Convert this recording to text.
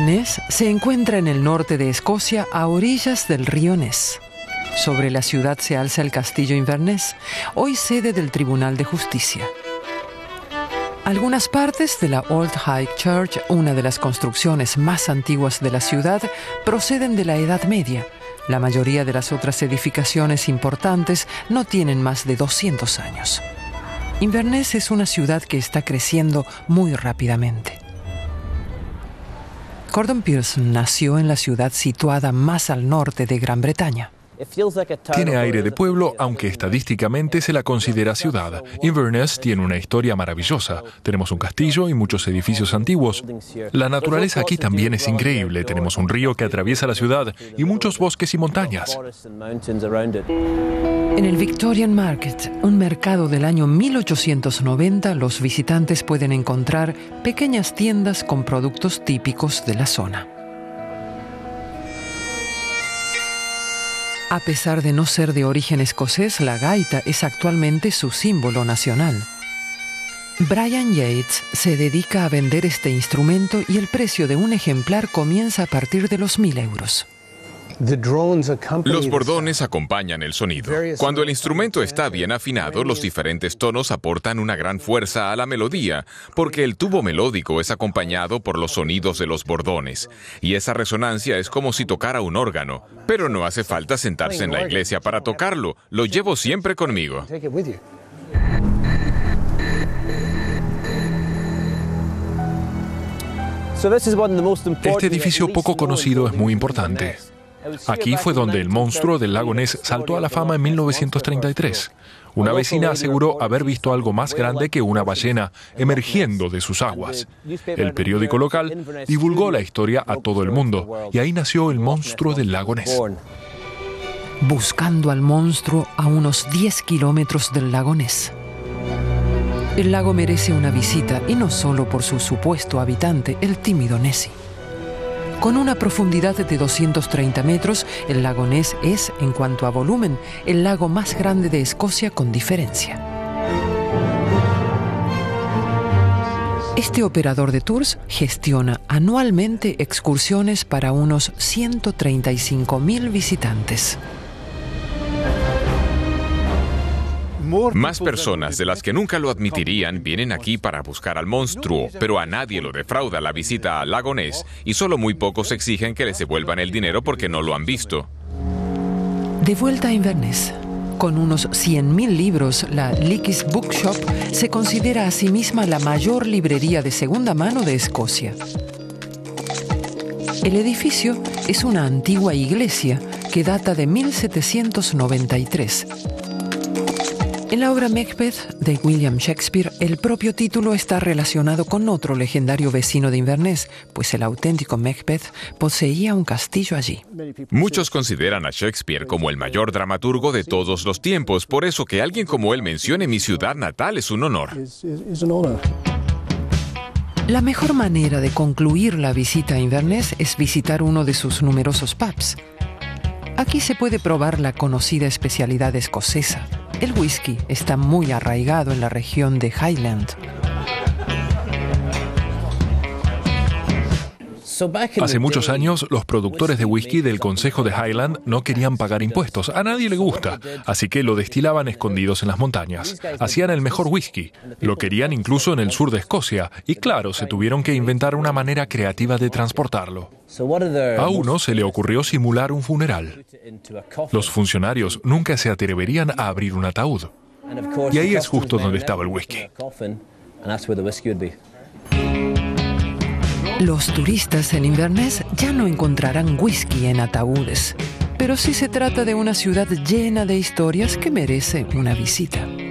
Inverness se encuentra en el norte de Escocia, a orillas del río Ness. Sobre la ciudad se alza el castillo Inverness, hoy sede del Tribunal de Justicia. Algunas partes de la Old High Church, una de las construcciones más antiguas de la ciudad, proceden de la Edad Media. La mayoría de las otras edificaciones importantes no tienen más de 200 años. Inverness es una ciudad que está creciendo muy rápidamente. Gordon Pearson nació en la ciudad situada más al norte de Gran Bretaña. Tiene aire de pueblo, aunque estadísticamente se la considera ciudad. Inverness tiene una historia maravillosa. Tenemos un castillo y muchos edificios antiguos. La naturaleza aquí también es increíble. Tenemos un río que atraviesa la ciudad y muchos bosques y montañas. En el Victorian Market, un mercado del año 1890, los visitantes pueden encontrar pequeñas tiendas con productos típicos de la zona. A pesar de no ser de origen escocés, la gaita es actualmente su símbolo nacional. Brian Yates se dedica a vender este instrumento y el precio de un ejemplar comienza a partir de los 1.000 euros. Los bordones acompañan el sonido. Cuando el instrumento está bien afinado, los diferentes tonos aportan una gran fuerza a la melodía, porque el tubo melódico es acompañado por los sonidos de los bordones, y esa resonancia es como si tocara un órgano. Pero no hace falta sentarse en la iglesia para tocarlo, lo llevo siempre conmigo. Este edificio poco conocido es muy importante. Aquí fue donde el monstruo del lago Ness saltó a la fama en 1933. Una vecina aseguró haber visto algo más grande que una ballena emergiendo de sus aguas. El periódico local divulgó la historia a todo el mundo y ahí nació el monstruo del lago Ness. Buscando al monstruo a unos 10 kilómetros del lago Ness. El lago merece una visita y no solo por su supuesto habitante, el tímido Nessie. Con una profundidad de 230 metros, el lago Ness es, en cuanto a volumen, el lago más grande de Escocia con diferencia. Este operador de tours gestiona anualmente excursiones para unos 135.000 visitantes. Más personas de las que nunca lo admitirían vienen aquí para buscar al monstruo, pero a nadie lo defrauda la visita al lago Ness y solo muy pocos exigen que les devuelvan el dinero porque no lo han visto. De vuelta a Inverness. Con unos 100.000 libros, la Leakey's Bookshop se considera a sí misma la mayor librería de segunda mano de Escocia. El edificio es una antigua iglesia que data de 1793. En la obra Macbeth de William Shakespeare, el propio título está relacionado con otro legendario vecino de Inverness, pues el auténtico Macbeth poseía un castillo allí. Muchos consideran a Shakespeare como el mayor dramaturgo de todos los tiempos, por eso que alguien como él mencione mi ciudad natal es un honor. La mejor manera de concluir la visita a Inverness es visitar uno de sus numerosos pubs. Aquí se puede probar la conocida especialidad escocesa. El whisky está muy arraigado en la región de Highland. Hace muchos años, los productores de whisky del Consejo de Highland no querían pagar impuestos. A nadie le gusta, así que lo destilaban escondidos en las montañas. Hacían el mejor whisky. Lo querían incluso en el sur de Escocia. Y claro, se tuvieron que inventar una manera creativa de transportarlo. A uno se le ocurrió simular un funeral. Los funcionarios nunca se atreverían a abrir un ataúd. Y ahí es justo donde estaba el whisky. Los turistas en Inverness ya no encontrarán whisky en ataúdes, pero sí se trata de una ciudad llena de historias que merece una visita.